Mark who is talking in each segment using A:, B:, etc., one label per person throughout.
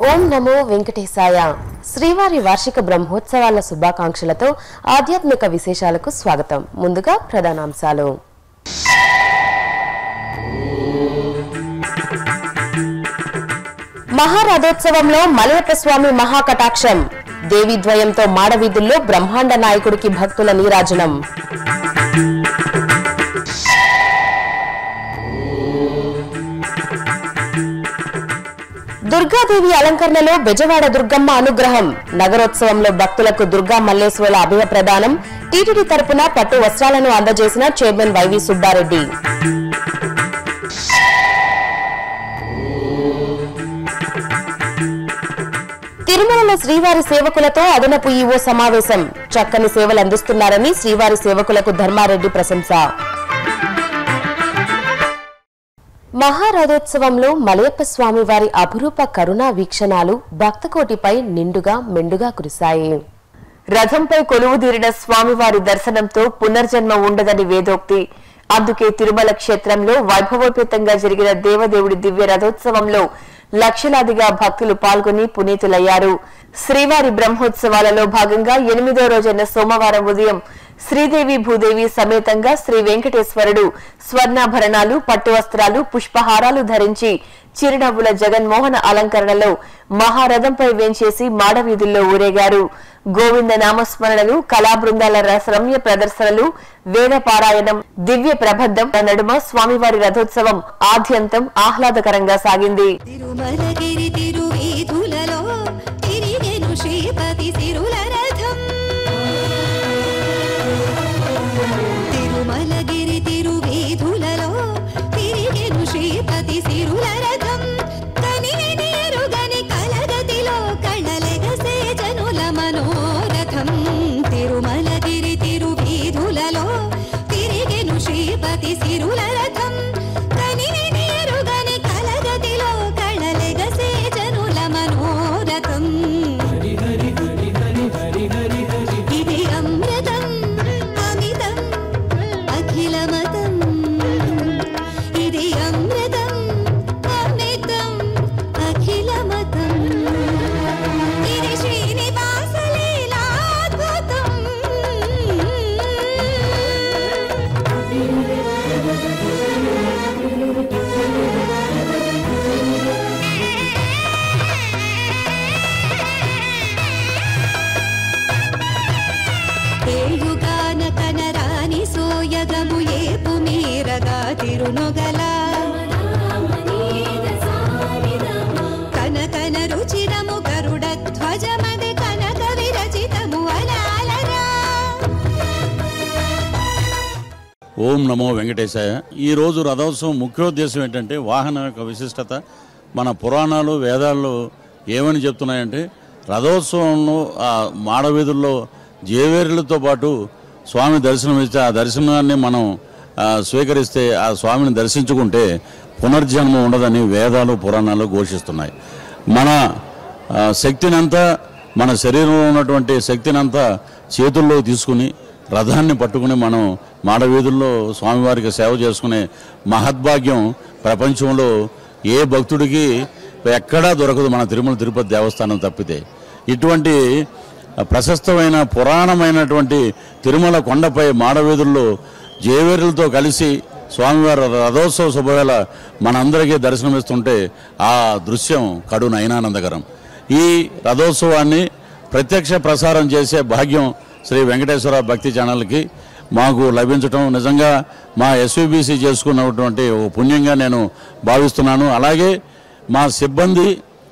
A: ఓం నమో వెంకటేశాయ. శ్రీవారి వార్షిక బ్రహ్మోత్సవాల శుభాకాంక్షలతో ఆధ్యాత్మిక విశేషాలకు స్వాగతం. ముందుగా ప్రధానాంశాలు. మహారథోత్సవంలో మలయప్ప స్వామి మహాకటాక్షం. దేవీద్వయంతో మాడవీధుల్లో బ్రహ్మాండ నాయకుడికి భక్తుల నీరాజనం. దుర్గాదేవి అలంకరణలో బెజవాడ దుర్గమ్మ అనుగ్రహం. నగరోత్సవంలో భక్తులకు దుర్గా మల్లేశ్వరుల అభయ ప్రదానం. టీటీడీ తరపున పట్టు వస్త్రాలను అందజేసిన చైర్మన్ వైవి సుబ్బారెడ్డి. తిరుమలలో శ్రీవారి సేవకులతో అదనపు ఈవో సమావేశం. చక్కని సేవలు అందిస్తున్నారని శ్రీవారి సేవకులకు ధర్మారెడ్డి ప్రశంస. మహారథోత్సవంలో మలయప్ప స్వామి వారి అపురూప కరుణా వీక్షణాలు భక్తకోటిపై నిండుగా మెండుగా కురిశాయి. రథంపై కొలువుదీరిన స్వామివారి దర్శనంతో పునర్జన్మ ఉండదని వేదోక్తి. అందుకే తిరుమల క్షేత్రంలో వైభవోపేతంగా జరిగిన దేవదేవుడి దివ్య రథోత్సవంలో లక్షలాదిగా భక్తులు పాల్గొని పునీతులయ్యారు. శ్రీవారి బ్రహ్మోత్సవాలలో భాగంగా 8వ రోజైన సోమవారం ఉదయం శ్రీదేవి భూదేవి సమేతంగా శ్రీ వెంకటేశ్వరుడు స్వర్ణాభరణాలు, పట్టు వస్త్రాలు, పుష్పహారాలు ధరించి చిరునవ్వుల జగన్మోహన అలంకరణలో మహారథంపై వేంచేసి మాడవీధుల్లో ఊరేగారు. గోవింద నామస్మరణలు, కళా బృందాల రసరమ్య ప్రదర్శనలు, వేద పారాయణం, దివ్య ప్రబంధం నడుమ స్వామివారి రథోత్సవం ఆద్యంతం ఆహ్లాదకరంగా సాగింది.
B: ఓం నమో వెంకటేశాయ. ఈరోజు రథోత్సవం ముఖ్యోద్దేశం ఏంటంటే వాహనం యొక్క విశిష్టత. మన పురాణాలు వేదాల్లో ఏమని చెప్తున్నాయంటే రథోత్సవంలో ఆ మాడవీధుల్లో జేవేరులతో పాటు స్వామి దర్శనం ఇస్తే ఆ దర్శనాన్ని మనం స్వీకరిస్తే ఆ స్వామిని దర్శించుకుంటే పునర్జన్మ ఉండదని వేదాలు పురాణాలు ఘోషిస్తున్నాయి. మన శక్తినంతా, మన శరీరంలో ఉన్నటువంటి శక్తినంతా చేతుల్లో తీసుకుని రథాన్ని పట్టుకుని మనం మాడవీధుల్లో స్వామివారికి సేవ చేసుకునే మహద్భాగ్యం ప్రపంచంలో ఏ భక్తుడికి ఎక్కడా దొరకదు, మన తిరుమల తిరుపతి దేవస్థానం తప్పితే. ఇటువంటి ప్రశస్తమైన పురాణమైనటువంటి తిరుమల కొండపై మాడవీధుల్లో జేవేరులతో కలిసి స్వామివారి రథోత్సవ శుభవేళ మనందరికీ దర్శనమిస్తుంటే ఆ దృశ్యం కడు నయనానందకరం. ఈ రథోత్సవాన్ని ప్రత్యక్ష ప్రసారం చేసే భాగ్యం శ్రీ వెంకటేశ్వర భక్తి ఛానల్కి మాకు లభించడం నిజంగా మా SVBC చేసుకున్నటువంటి ఒక పుణ్యంగా నేను భావిస్తున్నాను. అలాగే మా సిబ్బంది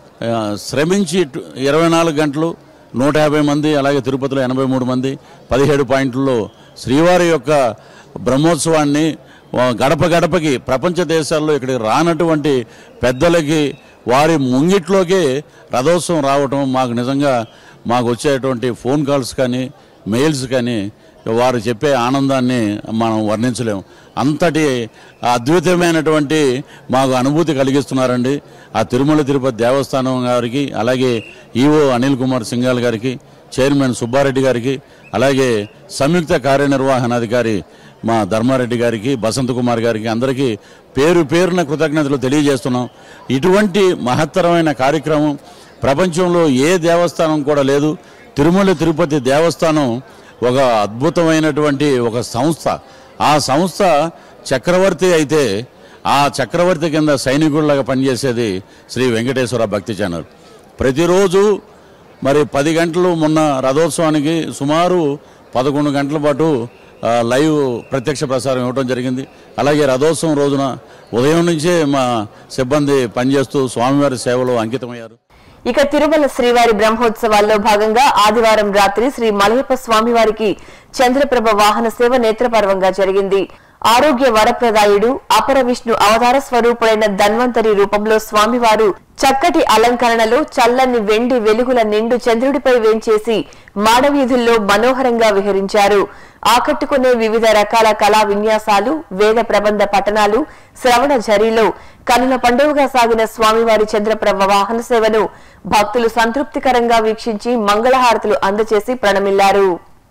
B: శ్రమించి 24 గంటలు 150 మంది, అలాగే తిరుపతిలో 83 మంది 17 పాయింట్లలో శ్రీవారి యొక్క బ్రహ్మోత్సవాన్ని గడప గడపకి ప్రపంచ దేశాల్లో ఇక్కడికి రానటువంటి పెద్దలకి వారి ముంగిట్లోకే రథోత్సవం రావటం మాకు నిజంగా మాకు వచ్చేటువంటి ఫోన్ కాల్స్ కానీ మెయిల్స్ కానీ వారు చెప్పే ఆనందాన్ని మనం వర్ణించలేము. అంతటి అద్భుతమైనటువంటి మాకు అనుభూతి కలిగిస్తున్నారండి. ఆ తిరుమల తిరుపతి దేవస్థానం గారికి, అలాగే ఈవో అనిల్ కుమార్ సింఘాల్ గారికి, చైర్మన్ సుబ్బారెడ్డి గారికి, అలాగే సంయుక్త కార్యనిర్వహణాధికారి మా ధర్మారెడ్డి గారికి, బసంత్ కుమార్ గారికి అందరికీ పేరు పేరున కృతజ్ఞతలు తెలియజేస్తున్నాం. ఇటువంటి మహత్తరమైన కార్యక్రమం ప్రపంచంలో ఏ దేవస్థానం కూడా లేదు. తిరుమల తిరుపతి దేవస్థానం ఒక అద్భుతమైనటువంటి ఒక సంస్థ. ఆ సంస్థ చక్రవర్తి అయితే ఆ చక్రవర్తి కింద సైనికుల్లాగా పనిచేసేది శ్రీ వెంకటేశ్వర భక్తి ఛానల్. ప్రతిరోజు మరి 10 గంటలు మొన్న రథోత్సవానికి సుమారు 11 గంటల పాటు లైవ్ ప్రత్యక్ష ప్రసారం ఇవ్వడం జరిగింది. అలాగే రథోత్సవం రోజున ఉదయం నుంచే మా సిబ్బంది పనిచేస్తూ స్వామివారి సేవలో అంకితమయ్యారు.
A: ఇక తిరుమల శ్రీవారి బ్రహ్మోత్సవాల్లో భాగంగా ఆదివారం రాత్రి శ్రీ మలయప్ప స్వామివారికి చంద్రప్రభ వాహన సేవ నేత్రపర్వంగా జరిగింది. ఆరోగ్య వరప్రదాయుడు అపర విష్ణు అవతార స్వరూపుడైన ధన్వంతరి రూపంలో స్వామివారు చక్కటి అలంకరణలో చల్లని వెండి వెలుగుల నిండు చంద్రుడిపై వేంచేసి మాడవీధుల్లో మనోహరంగా విహరించారు. ఆకట్టుకునే వివిధ రకాల కళా విన్యాసాలు, వేద ప్రబంధ పఠనాలు, శ్రవణ ఝరీలో కనుల పండుగగా సాగిన స్వామివారి చంద్రప్రభ వాహన సేవను భక్తులు సంతృప్తికరంగా వీక్షించి మంగళహారతులు అందజేసి ప్రణమిల్లారు.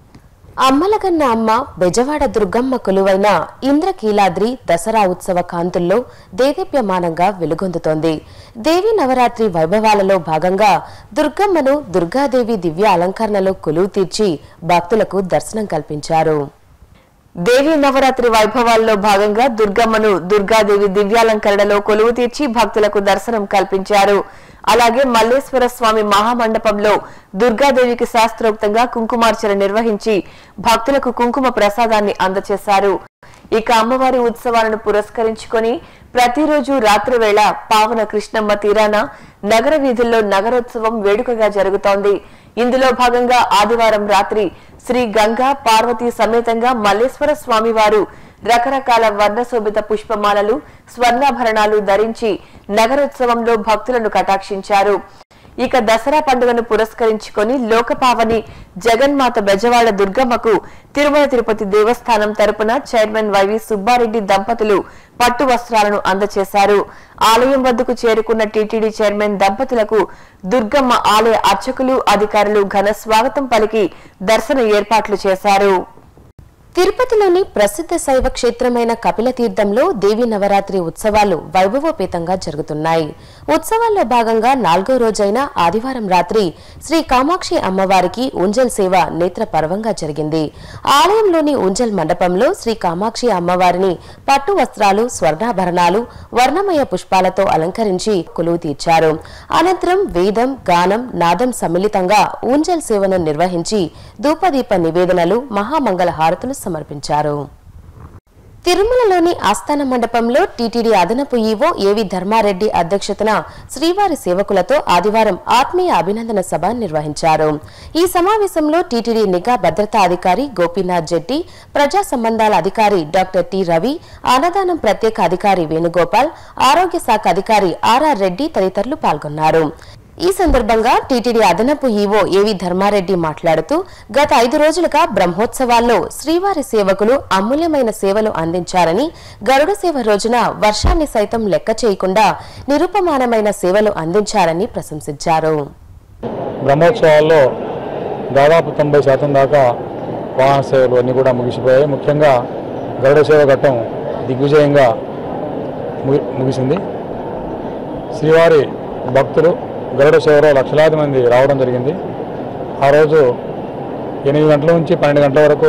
A: అమ్మలగన్న అమ్మ బెజవాడ దుర్గమ్మ కొలువైన ఇంద్రకీలాద్రి దసరా ఉత్సవ కాంతుల్లో దేదీప్యమానంగా వెలుగొందుతోంది. దేవి నవరాత్రి వైభవాలలో భాగంగా దుర్గమ్మను దుర్గాదేవి దివ్య అలంకరణలో కొలువు తీర్చి భక్తులకు దర్శనం కల్పించారు. దేవి నవరాత్రి వైభవాల్లో భాగంగా దుర్గమ్మను దుర్గాదేవి దివ్యాలంకరణలో కొలువు తీర్చి భక్తులకు దర్శనం కల్పించారు. అలాగే మల్లేశ్వర స్వామి మహామండపంలో దుర్గాదేవికి శాస్త్రోక్తంగా కుంకుమార్చన నిర్వహించి భక్తులకు కుంకుమ ప్రసాదాన్ని అందజేశారు. ఇక అమ్మవారి ఉత్సవాలను పురస్కరించుకొని ప్రతిరోజు రాత్రి వేళ పావన కృష్ణమ్మ తీరాన నగర వీధుల్లో నగరోత్సవం వేడుకగా జరుగుతోంది. ఇందులో భాగంగా ఆదివారం రాత్రి శ్రీ గంగా పార్వతీ సమేతంగా మల్లేశ్వర స్వామివారు రకరకాల వర్ణశోభిత పుష్పమాలలు, స్వర్ణాభరణాలు ధరించి నగరోత్సవంలో భక్తులను కటాక్షించారు. ఇక దసరా పండుగను పురస్కరించుకొని లోకపావని జగన్మాత బెజవాడ దుర్గమ్మకు తిరుమల తిరుపతి దేవస్థానం తరపున చైర్మన్ వైవి సుబ్బారెడ్డి దంపతులు పట్టు వస్త్రాలను అందజేశారు. ఆలయం వద్దకు చేరుకున్న టీటీడీ చైర్మన్ దంపతులకు దుర్గమ్మ ఆలయ అర్చకులు, అధికారులు ఘన స్వాగతం పలికి దర్శన ఏర్పాట్లు చేశారు. తిరుపతిలోని ప్రసిద్ధ శైవ క్షేత్రమైన కపిలతీర్థంలో దేవి నవరాత్రి ఉత్సవాలు వైభవోపేతంగా జరుగుతున్నాయి. ఉత్సవాల్లో భాగంగా 4వ రోజైన ఆదివారం రాత్రి శ్రీ కామాక్షి అమ్మవారికి ఉంజల్ సేవ నేత్రపర్వంగా జరిగింది. ఆలయంలోని ఉంజల్ మండపంలో శ్రీ కామాక్షి అమ్మవారిని పట్టు వస్త్రాలు, స్వర్ణాభరణాలు, వర్ణమయ పుష్పాలతో అలంకరించి కొలువు తీర్చారు. అనంతరం వేదం, గానం, నాదం సమ్మిళితంగా ఉంజల్ సేవను నిర్వహించి ధూపదీప నివేదనలు, మహామంగళ హారతులు సమర్పించారు. తిరుమలలోని ఆస్థాన మండపంలో టీటీడీ అదనపు ఈవో ఏవి ధర్మారెడ్డి అధ్యక్షతన శ్రీవారి సేవకులతో ఆదివారం ఆత్మీయ అభినందన సభ నిర్వహించారు. ఈ సమావేశంలో టీటీడీ నిఘా భద్రతా అధికారి గోపీనాథ్ జెట్టి, ప్రజా సంబంధాల అధికారి డాక్టర్ టి రవి, అన్నదానం ప్రత్యేక అధికారి వేణుగోపాల్, ఆరోగ్య శాఖ అధికారి ఆర్ఆర్ రెడ్డి తదితరులు పాల్గొన్నారు. ఈ సందర్భంగా టీటీడీ అదనపు ఈవో ఏవి ధర్మారెడ్డి మాట్లాడుతూ గత 5 రోజులుగా బ్రహ్మోత్సవాల్లో శ్రీవారి సేవకులు అమూల్యమైన సేవలు అందించారని, గరుడ సేవ రోజున వర్షాన్ని సైతం లెక్క చేయకుండా నిరుపమానమైన సేవలు అందించారని ప్రశంసించారు.
C: బ్రహ్మోత్సవాల్లో దాదాపు 90% దాకా వాహన సేవలు అన్నీ కూడా ముగిసిపోయాయి. ముఖ్యంగా గరుడ సేవ ఘట్టం దిగ్విజయంగా ముగిసింది. శ్రీవారి భక్తులు గరుడ సేవలో లక్షలాది మంది రావడం జరిగింది. ఆ రోజు 8 గంటల నుంచి 12 గంటల వరకు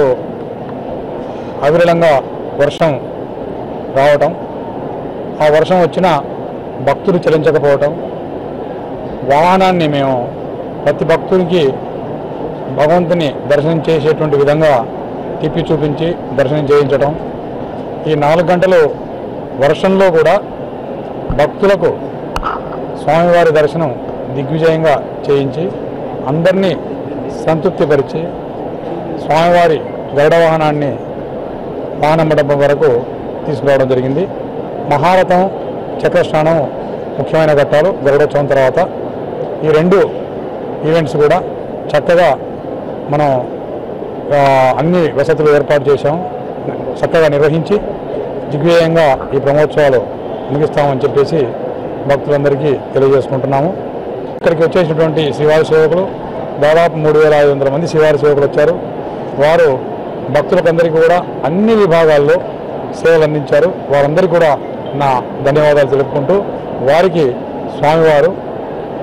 C: అవిరళంగా వర్షం రావటం, ఆ వర్షం వచ్చిన భక్తులు చలించకపోవటం, వాహనాన్ని మేము ప్రతి భక్తునికి భగవంతుని దర్శనం చేసేటువంటి విధంగా తిప్పి చూపించి దర్శనం చేయించడం, ఈ 4 గంటలు వర్షంలో కూడా భక్తులకు స్వామివారి దర్శనం దిగ్విజయంగా చేయించి అందరినీ సంతృప్తిపరిచి స్వామివారి గరుడ వాహనాన్ని వాహన మండపం వరకు తీసుకురావడం జరిగింది. మహారథం, చక్రస్నానం ముఖ్యమైన ఘట్టాలు గరుడోత్సవం తర్వాత. ఈ 2 ఈవెంట్స్ కూడా చక్కగా మనం అన్ని వసతులు ఏర్పాటు చేశాము. చక్కగా నిర్వహించి దిగ్విజయంగా ఈ బ్రహ్మోత్సవాలు ముగిస్తామని చెప్పేసి భక్తులందరికీ తెలియజేసుకుంటున్నాము. ఇక్కడికి వచ్చేసినటువంటి శ్రీవారి సేవకులు దాదాపు 3500 మంది శ్రీవారి సేవకులు వచ్చారు. వారు భక్తులకందరికీ కూడా అన్ని విభాగాల్లో సేవలు అందించారు. వారందరికీ కూడా నా ధన్యవాదాలు తెలుపుకుంటూ వారికి స్వామివారు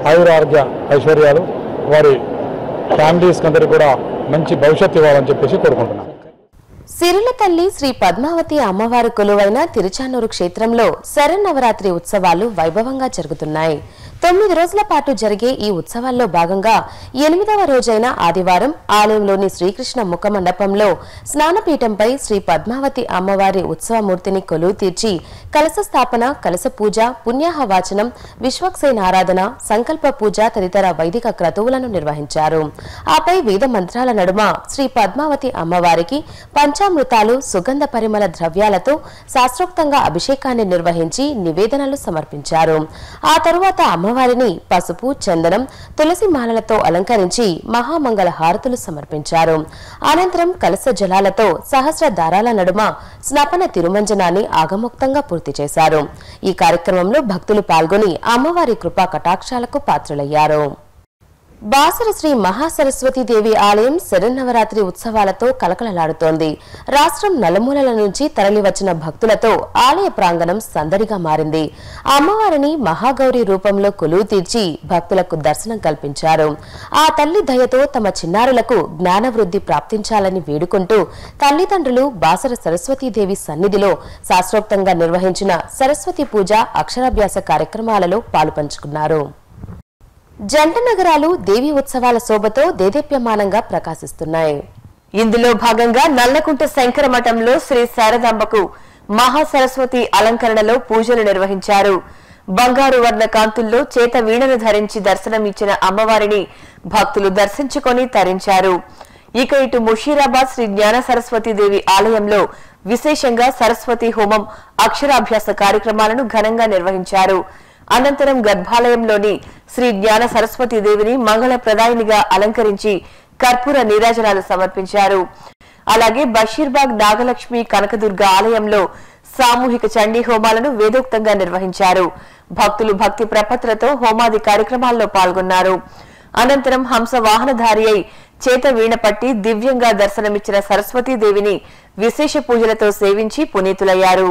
C: ఆయురారోగ్య ఐశ్వర్యాలు వారి ఫ్యామిలీస్కి అందరికీ కూడా మంచి భవిష్యత్తు ఇవ్వాలని చెప్పేసి కోరుకుంటున్నాను.
A: సిరుల తల్లి శ్రీ పద్మావతి అమ్మవారి కొలువైన తిరుచానూరు క్షేత్రంలో శరన్నవరాత్రి ఉత్సవాలు వైభవంగా జరుగుతున్నాయి. 9 రోజుల పాటు జరిగే ఈ ఉత్సవాల్లో భాగంగా 8వ రోజైన ఆదివారం ఆలయంలోని శ్రీకృష్ణ ముఖ మండపంలో స్నానపీఠంపై శ్రీ పద్మావతి అమ్మవారి ఉత్సవమూర్తిని కొలువు తీర్చి కలశ స్థాపన, కలశ పూజ, పుణ్యాహ వాచనం, విశ్వక్సేన ఆరాధన, సంకల్ప పూజ తదితర వైదిక క్రతువులను నిర్వహించారు. ఆపై వేద మంత్రాల నడుమ శ్రీ పద్మావతి అమ్మవారికి పంచామృతాలు, సుగంధ పరిమళ ద్రవ్యాలతో శాస్త్రోక్తంగా అభిషేకాన్ని నిర్వహించి నివేదనలు సమర్పించారు. ఆ తరువాత అమ్మవారిని పసుపు, చందనం, తులసి మాలలతో అలంకరించి మహామంగళ హారతులు సమర్పించారు. అనంతరం కలశ జలాలతో సహస్ర దారాల నడుమ స్నపన తిరుమంజనాన్ని ఆగమోక్తంగా పూర్తి చేశారు. ఈ కార్యక్రమంలో భక్తులు పాల్గొని అమ్మవారి కృపా కటాక్షాలకు పాత్రులయ్యారు. బాసర శ్రీ మహాసరస్వతీదేవి ఆలయం శరన్నవరాత్రి ఉత్సవాలతో కలకలలాడుతోంది. రాష్ట్రం నలుమూలల నుంచి తరలివచ్చిన భక్తులతో ఆలయ ప్రాంగణం సందడిగా మారింది. అమ్మవారిని మహాగౌరి రూపంలో కొలువు తీర్చి భక్తులకు దర్శనం కల్పించారు. ఆ తల్లి దయతో తమ చిన్నారులకు జ్ఞానవృద్ధి ప్రాప్తించాలని వేడుకుంటూ తల్లిదండ్రులు బాసర సరస్వతీదేవి సన్నిధిలో శాస్త్రోక్తంగా నిర్వహించిన సరస్వతి పూజ, అక్షరాభ్యాస కార్యక్రమాలలో పాలుపంచుకున్నారు. జంట నగరాలు దేవి ఉత్సవాల శోభతో దేదీప్యమానంగా ప్రకాశిస్తున్నాయి. ఇందులో భాగంగా నల్లకుంట శంకర మఠంలో శ్రీ శారదాంబకు మహాసరస్వతి అలంకరణలో పూజలు నిర్వహించారు. బంగారు వర్ణ కాంతుల్లో చేత వీణను ధరించి దర్శనం ఇచ్చిన అమ్మవారిని భక్తులు దర్శించుకొని తరించారు. ఇక ఇటు ముషీరాబాద్ శ్రీ జ్ఞాన సరస్వతీదేవి ఆలయంలో విశేషంగా సరస్వతి హోమం, అక్షరాభ్యాస కార్యక్రమాలను ఘనంగా నిర్వహించారు. అనంతరం గర్భాలయంలోని శ్రీ జ్ఞాన సరస్వతీదేవిని మంగళప్రదాయినిగా అలంకరించి కర్పూర నీరాజనాలు సమర్పించారు. అలాగే బషీర్బాగ్ నాగలక్ష్మి కనకదుర్గ ఆలయంలో సామూహిక చండీ హోమాలను వేదోక్తంగా నిర్వహించారు. భక్తులు భక్తి ప్రపత్తులతో హోమాది కార్యక్రమాల్లో పాల్గొన్నారు. అనంతరం హంస వాహనధారి అయి చేత వీణ పట్టి దివ్యంగా దర్శనమిచ్చిన సరస్వతీదేవిని విశేష పూజలతో సేవించి పునీతులయ్యారు.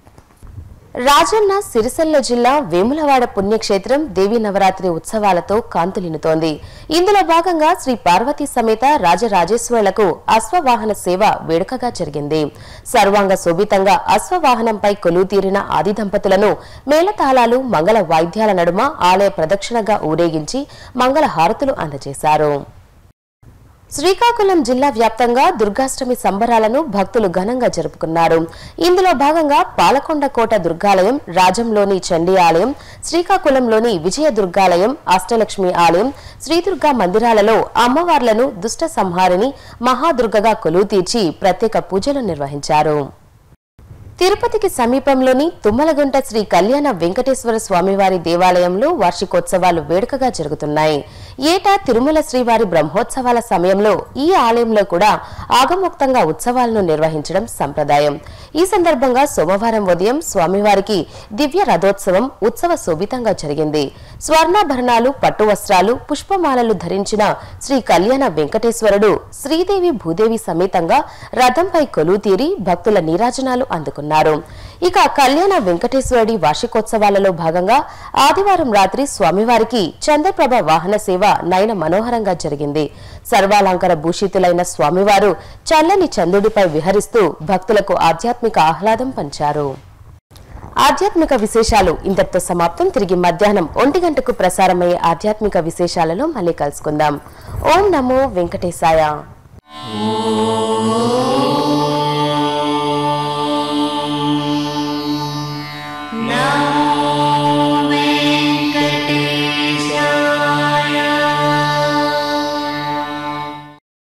A: రాజన్న సిరిసిల్ల జిల్లా వేములవాడ పుణ్యక్షేత్రం దేవీ నవరాత్రి ఉత్సవాలతో కాంతులినుతోంది. ఇందులో భాగంగా శ్రీ పార్వతీ సమేత రాజరాజేశ్వరులకు అశ్వవాహన సేవ వేడుకగా జరిగింది. సర్వాంగ శోభితంగా అశ్వవాహనంపై కొలువు తీరిన ఆది దంపతులను మేళతాళాలు, మంగళ వాయిద్యాల నడుమ ఆలయ ప్రదక్షిణగా ఊరేగించి మంగళ హారతులు అందజేశారు. శ్రీకాకుళం జిల్లా వ్యాప్తంగా దుర్గాష్టమి సంబరాలను భక్తులు ఘనంగా జరుపుకున్నారు. ఇందులో భాగంగా పాలకొండ కోట దుర్గాలయం, రాజంలోని చండీ ఆలయం, శ్రీకాకుళంలోని విజయ దుర్గాలయం, అష్టలక్ష్మి ఆలయం, శ్రీదుర్గా మందిరాలలో అమ్మవార్లను దుష్ట సంహారిని మహాదుర్గగా కొలువు తీర్చి ప్రత్యేక పూజలు నిర్వహించారు. తిరుపతికి సమీపంలోని తుమ్మలగుంట శ్రీ కళ్యాణ వెంకటేశ్వర స్వామివారి దేవాలయంలో వార్షికోత్సవాలు వేడుకగా జరుగుతున్నాయి. ఏటా తిరుమల శ్రీవారి బ్రహ్మోత్సవాల సమయంలో ఈ ఆలయంలో కూడా ఆగమోక్తంగా ఉత్సవాలను నిర్వహించడం సంప్రదాయం. ఈ సందర్భంగా సోమవారం ఉదయం స్వామివారికి దివ్య రథోత్సవం ఉత్సవ శోభితంగా జరిగింది. స్వర్ణాభరణాలు, పట్టు వస్త్రాలు, పుష్పమాలలు ధరించిన శ్రీ కళ్యాణ వెంకటేశ్వరుడు శ్రీదేవి భూదేవి సమేతంగా రథంపై కొలువు తీరి భక్తుల నీరాజనాలు అందుకున్నారు. ఇక కళ్యాణ వెంకటేశ్వరుడి వార్షికోత్సవాలలో భాగంగా ఆదివారం రాత్రి స్వామివారికి చంద్రప్రభ వాహన సేవ నయన మనోహరంగా జరిగింది. సర్వాలంకార భూషితులైన స్వామివారు చల్లని చంద్రుడిపై విహరిస్తూ భక్తులకు ఆధ్యాత్మిక ఆహ్లాదం పంచారు. ఆధ్యాత్మిక విశేషాలు ఇంతటితో సమాప్తం. తిరిగి మధ్యాహ్నం 1 గంటకు ప్రసారమయ్యే ఆధ్యాత్మిక విశేషాలలో మళ్ళీ కలుసుకుందాం. ఓం నమో వెంకటేశాయ.